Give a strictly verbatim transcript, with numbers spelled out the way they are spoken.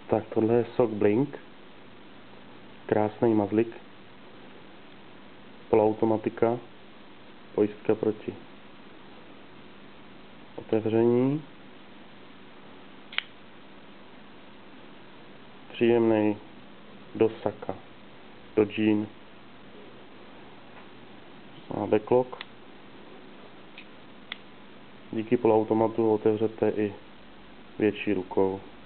Tak tohle je Sock Blink. Krásný mazlík. Poloautomatika. Pojistka proti otevření. Příjemný do saka, do džín. Má backlock. Díky poloautomatu otevřete i větší rukou.